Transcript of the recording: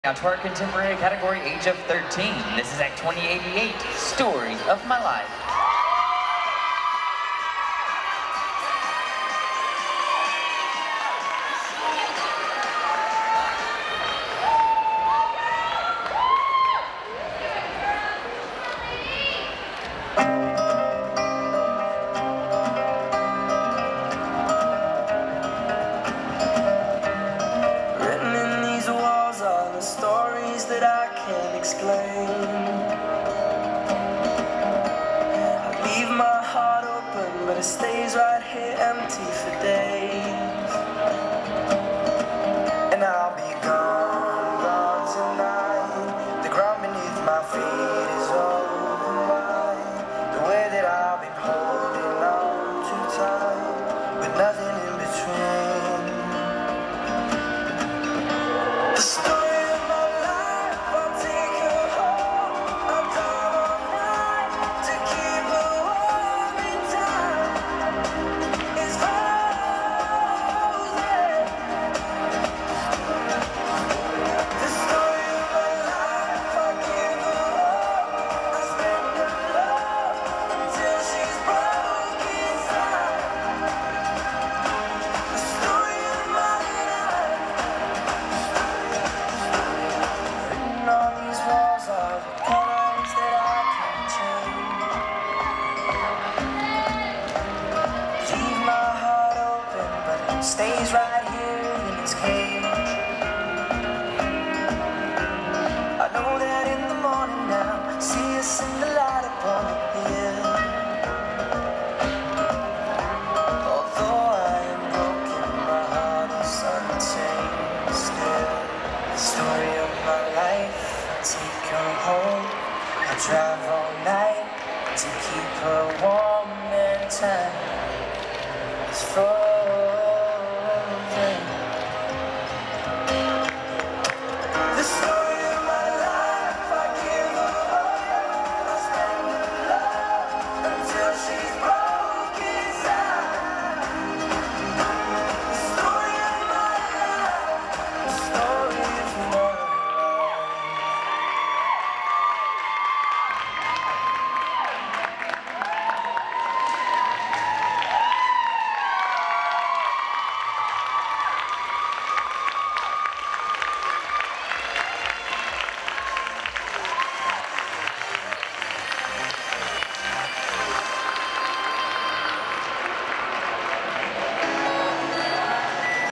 Now to our contemporary category, age of 13. This is Act 2088, Story of My Life. Stories that I can't explain. I leave my heart open, but it stays right here empty for days.